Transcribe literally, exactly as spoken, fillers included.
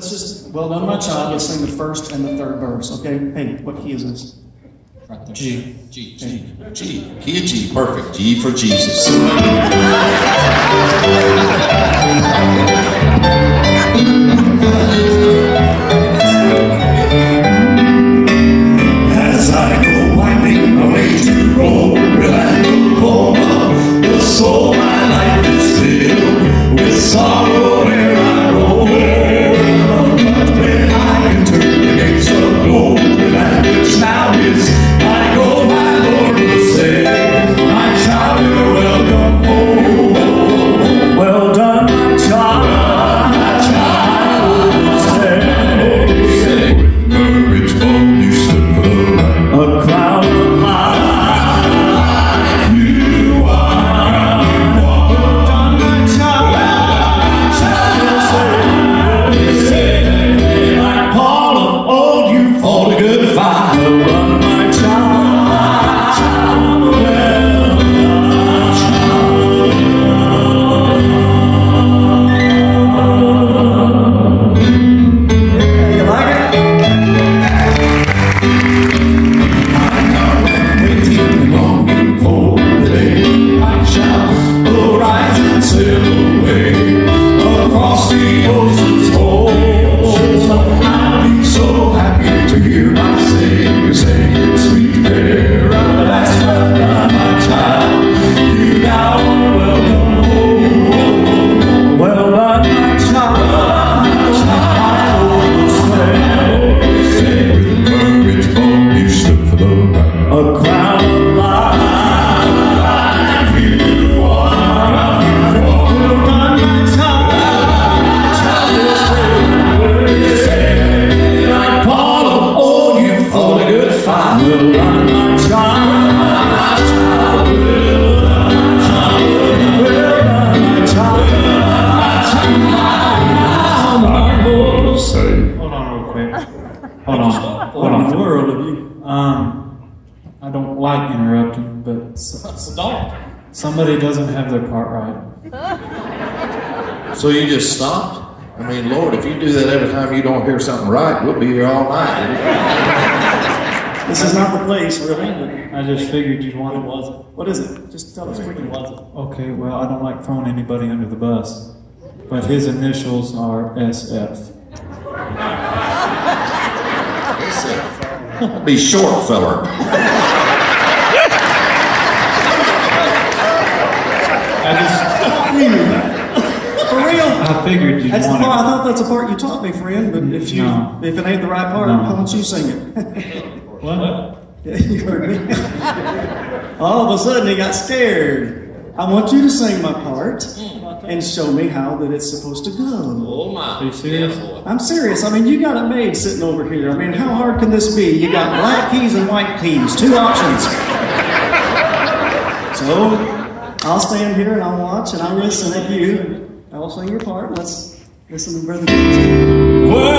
let's just, well done, my child. Let's sing the first and the third verse, okay? Hey, what key is this? Right there. G. G. G. G. Key of G. Perfect. G for Jesus. As I go winding my way to Rome, and Oklahoma, the soul of my life is filled with sorrow where I roam. But when I enter the gates of glory, land which now is my goal, my Lord will say, my child, you're welcome home. Well done, my child, my child will say. With courage bold you stood for the right, a cloud of light you are. Well done, my child, my child will say. Like Paul of old, you fought a good fight. Well done, my child, my child, well done, child. You like it? I'm now waiting and longing for the day I shall arise and sail away across the ocean's whole. I'll be so happy to hear my Savior sing sweet paradise. Well done, my child, you now are welcome home. Well done, my child, my child will say. With courage bold you stood for the right, a crown of life you are. Well done, my child, my child will say. Like Paul of old, you fought a good fight. Well done, my child, my child, well done, my child, well done, my child, my child, my Lord will say. Hold on real quick. Hold on. Hold What in on. the world have you? Um, I don't like interrupting, but s- Don't. somebody doesn't have their part right. So you just stopped? I mean, Lord, if you do that every time you don't hear something right, we'll be here all night. This is not the place, really. But I just figured you'd want what it. was it? What is it? Just tell us quickly. What was it? Okay, well, I don't like throwing anybody under the bus, but his initials are S F. Be short, feller. I just, For real? I figured you'd That's the want part. I it. thought that's the part you taught me, friend. But if you, No. if it ain't the right part, No. why don't you sing it? What? Yeah, you heard me. All of a sudden, he got scared. I want you to sing my part and show me how that it's supposed to go. Oh my. Are you serious? I'm serious. I mean, you got it made sitting over here. I mean, how hard can this be? You got black keys and white keys, two options. So, I'll stand here and I'll watch and I'll listen at you. I will sing your part. Let's listen to Brother James. Well,